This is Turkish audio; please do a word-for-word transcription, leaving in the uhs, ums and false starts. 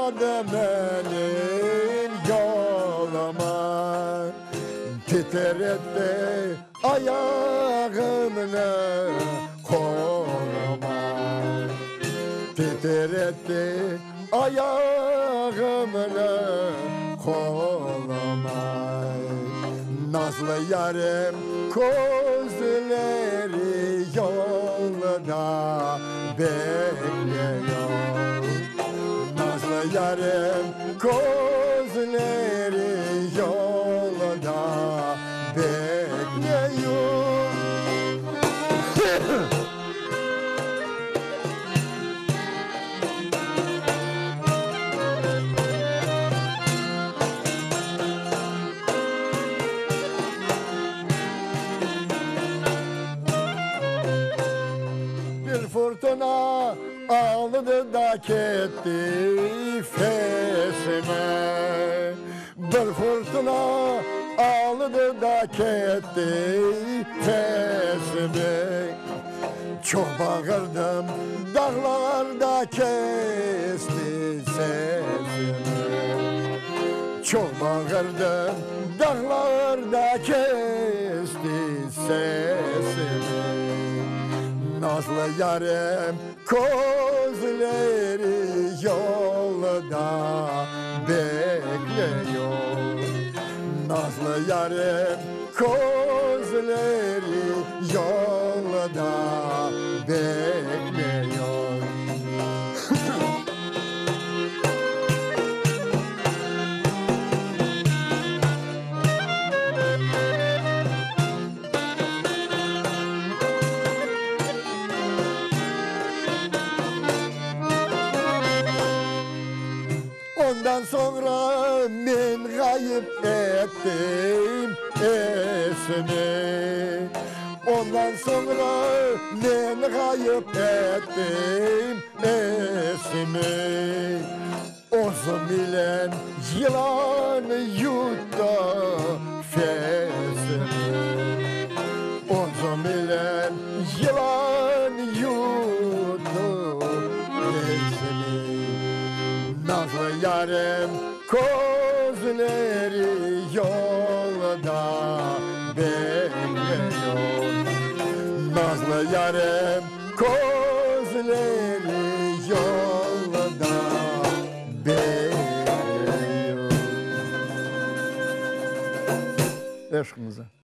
çıkmadım benim yoluma. Titretti ayağımla koluma. Titretti ayağımla koluma. Nazlı yarım gözleri yolda bekliyor. Nazlı yarım gözleri yolda bekliyor. Fırtına aldı da gitti fesime. Bir fırtına aldı da gitti fesime. Çok bağırdım, dağlarda kesti sesimi. Çok bağırdım, dağlarda kesti sesimi. Nazlı yarım gözleri yolda bekliyor. Nazlı yarım gözleri yolda bekliyor. Ondan sonra ben kayıp ettim esini. Ondan sonra ben kayıp ettim esimi. Ozum ile yılan yuttu fesimi. Ozum ile yılan yuttu fesimi. Nazlı yarım gözleri yolda bekliyor. Nazlı yarım gözleri yolda bekliyor. Aşkımıza.